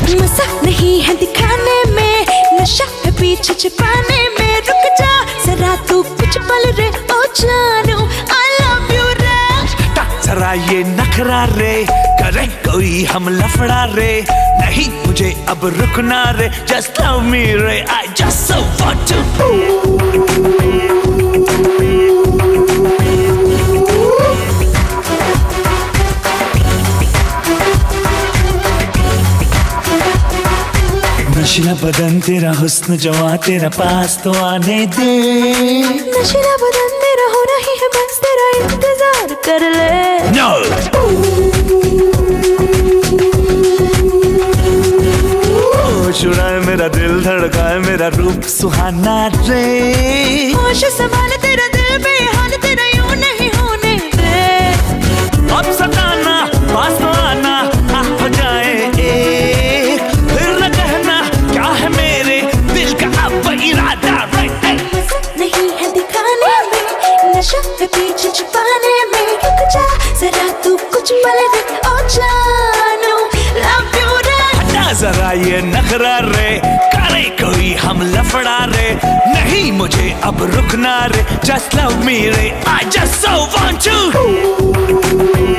मजा नहीं है दिखाने में, नशा है पीछे छिपाने में। रुक जा जरा तू कुछ पल रे ओ जानू, I love you रे। जरा ये नखरा रे, करे कोई हम लफड़ा रे, नहीं मुझे अब रुकना रे। Just love me रे, I just so want to। नशीला बदन तेरा, हुस्न जवां तेरा, पास तो आने दे। नशीला बदन मेरा हो रही है, बस तेरा इंतजार कर ले। No! होश उड़ाए मेरा दिल, धड़काए मेरा रूप सुहाना रे। होश संभाल तेरा दिल बेहाल, तेरा यूं नहीं होने दे। अब सताना पास तो आना, हो जाए एक, फिर न कहना क्या है मेरे दिल का अब इरादा रे। मजा नहीं है दिखाने में, नशा है पीछे छिपाने में। रुक जा जरा तू कुछ पल रे ओ जानू, love you रे। हटा जरा ये नखरा रे, करे कोई हम लफड़ा रे, नहीं मुझे अब रुकना रे। Just love me रे, I just so want to।